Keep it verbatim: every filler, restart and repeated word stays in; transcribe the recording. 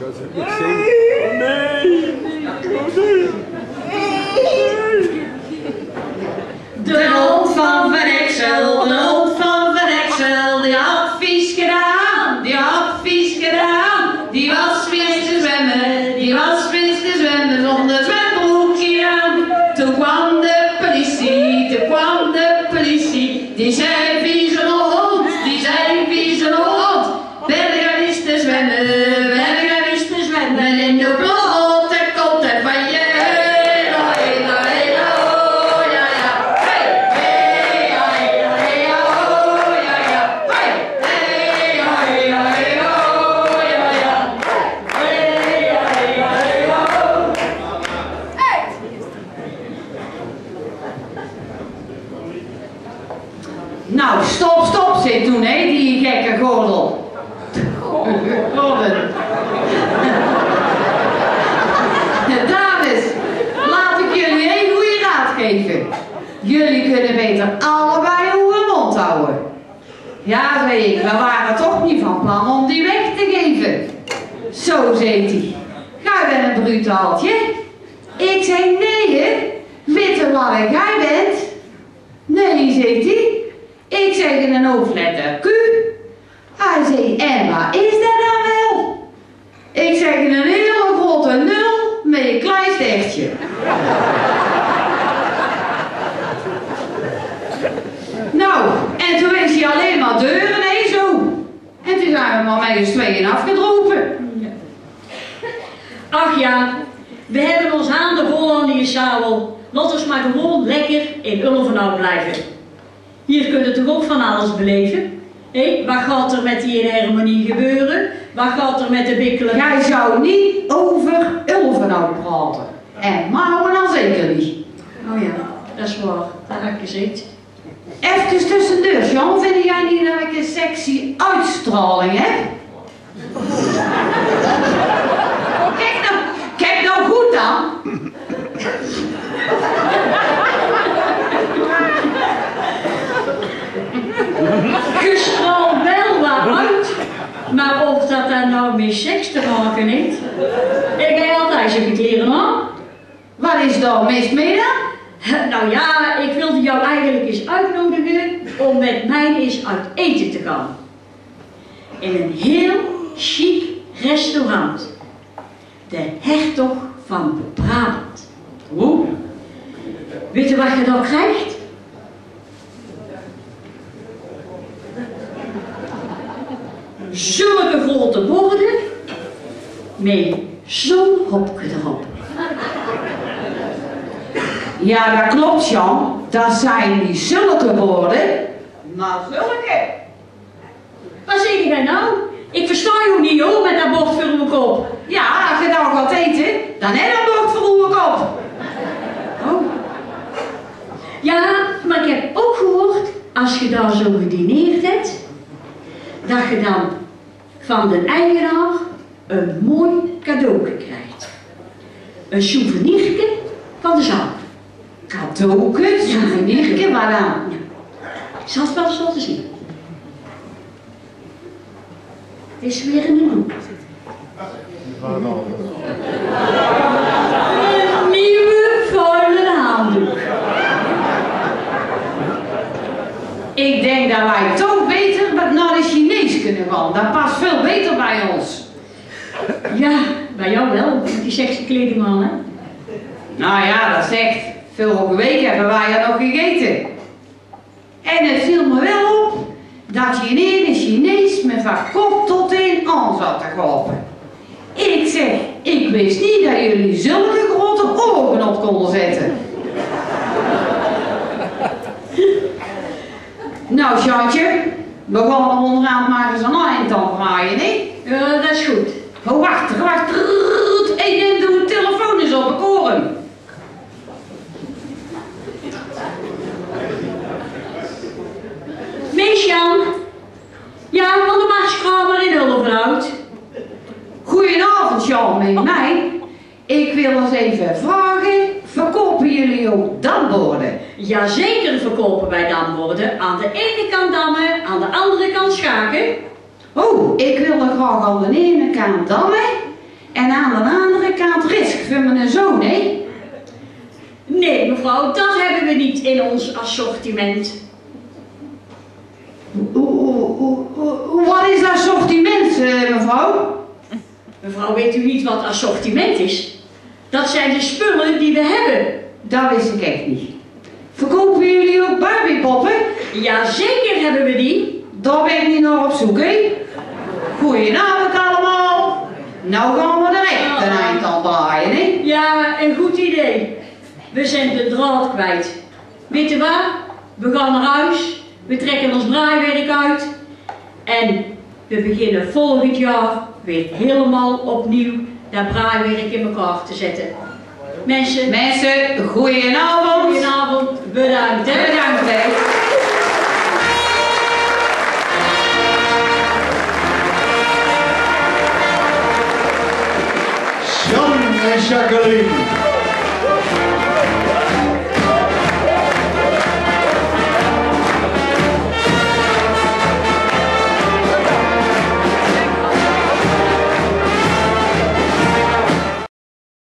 als ik niet zing. Oh nee! Oh nee! De hond van Van Exel, de hond van Van Exel, die had vies gedaan, die had vies gedaan. Die was vies te zwemmen, die was vies te zwemmen zonder zwembroekje aan. Toen kwam de politie, toen kwam de politie, die zei vieze hond, die zei vieze hond. Berger is te zwemmen, berger is te zwemmen in de blote kotten van je. Nou, stop, stop, zei toen, hé, die gekke gordel. Gordel. Dames, laat ik jullie een goede raad geven. Jullie kunnen beter allebei uw mond houden. Ja, zei ik, we waren toch niet van plan om die weg te geven. Zo, zei hij. Jij bent een brutaaltje. Ik zei, nee, hè. Weet je wat jij bent? Nee, zegt hij. Ik zeg in een hoofdletter Q. Hij zei, en wat is dat dan wel? Ik zeg in een hele grote nul met een klein stertje. Nou, en toen wist hij alleen maar deuren, nee, zo. En toen zijn we maar met z'n tweeën afgedropen. Ach ja, we hebben ons handen vol aan die sabel. Laat ons maar gewoon lekker in Ulvenhout blijven. Hier kun je toch ook van alles beleven? Hé, wat gaat er met die harmonie gebeuren? Wat gaat er met de bikkelen? Jij zou niet over Ulvenhout praten. En Mouwen dan zeker niet. Oh ja, dat is waar. Dat heb ik gezegd. Even tussendoor, Jean, vind jij niet dat ik een sexy uitstraling heb? Kijk nou, kijk nou goed dan. Je straalt wel wat uit, maar of dat dan nou met seks te maken heeft? Ik heb altijd zulke kleren aan. Wat is daar mis mee dan? Nou ja, ik wilde jou eigenlijk eens uitnodigen om met mij eens uit eten te gaan. In een heel chic restaurant. De Hertog van Brabant. Hoe? Weet je wat je dan krijgt? Zulke grote borden met zo'n hopje erop. Ja, dat klopt, Jan. Dat zijn niet zulke woorden, maar zulke. Wat zeg jij nou? Ik versta je niet hoor, met dat bord voor uw kop. Ja, als je nou gaat eten, dan heb je een bord voor uw kop. Oh. Ja, maar ik heb ook gehoord, als je daar zo gedineerd hebt, dat je dan van de eigenaar een mooi cadeautje krijgt. Een souvenirje van de zaak. Cadeautje, souvenirje, maar dan? Ja. Ik zal het wel eens laten zien. Het is weer een nieuw. Een nieuwe vuile handdoek. Ik denk dat wij toch beter naar de Chinees kunnen gaan. Dat past veel beter bij ons. Ja, bij jou wel, met die sexy kleding aan, hè? Nou ja, dat zegt. Vorige week hebben wij er nog gegeten. En het viel me wel op dat je in een Chinees me van kop tot teen aan zat te gapen. Ik zeg, ik wist niet dat jullie zulke grote ogen op konden zetten. Nou, Sjantje, we gaan er onderaan maar eens een eind aan draaien, hè? Ja, dat is goed. Oh, wacht, wacht. Hé, neem de telefoon eens op, ik hoor hem. Mees Jan. Ja, van de Marskramer in Ulvenhout. Goedenavond, Jan, met mij. Ik wil eens even vragen, verkopen jullie ook damborden? Jazeker verkopen wij damborden. Aan de ene kant dammen, aan de andere kant schaken. Oh, ik wil er graag aan de ene kant dammen En aan de andere kant risk voor mijn zoon, hè? Nee, mevrouw, dat hebben we niet in ons assortiment. Wat is assortiment, mevrouw? Mevrouw, weet u niet wat assortiment is? Dat zijn de spullen die we hebben. Dat wist ik echt niet. Verkopen jullie ook Barbiepoppen? Jazeker hebben we die. Daar ben ik niet naar op zoek, hè? Goedenavond allemaal. Nou gaan we direct een eind aan draaien, hè? Ja, een goed idee. We zijn de draad kwijt. Weet je waar? We gaan naar huis. We trekken ons braaiwerk uit. En we beginnen volgend jaar weer helemaal opnieuw dat braaiwerk in elkaar te zetten. Mensen, Mensen, goedenavond. goedenavond. Bedankt, hè? Bedankt, hè. Jan en Jacqueline.